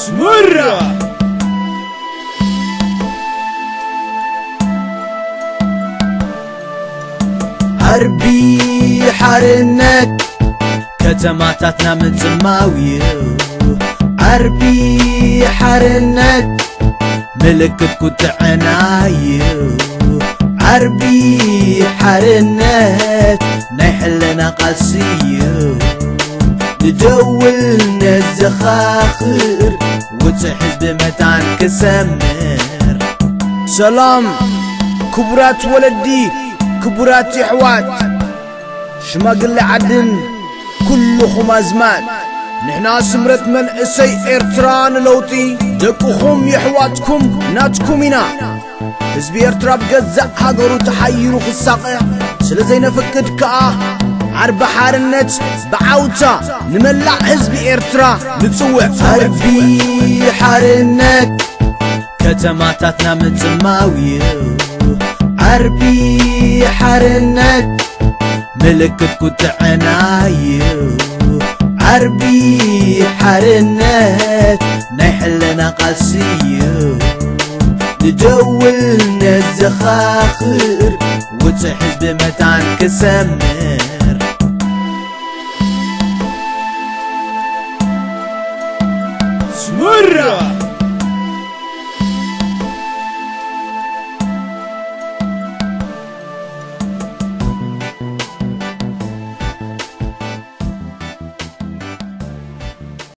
سمرة عربي حارنت كتماتاتنا من زماوي عربي حارنت ملكت كنت عناي عربي حارنت نحلنا قاسية ندولنا الزخاخر وتحز بمتان كسمر. سلام كبرات ولدي كبرات حوات شماقل عدن كلكم أزمان نحنا سمرت من اسي إرتران لوطي دقكم يحواتكم ناتكمنا حزبي إرترا بقزع هاقرو تحيرو خساقيا سلزي نفكد كأه عرب حارنت بعوتا نملع حزبي إرترا نتسوع عربي حارنت كتماتاتنا من زماوي عربي حارنت ملكت كنت عناي عربي حارنت نحلنا قاسية ندولنا الزخاخر وتحز بمتان كسمر. سمرة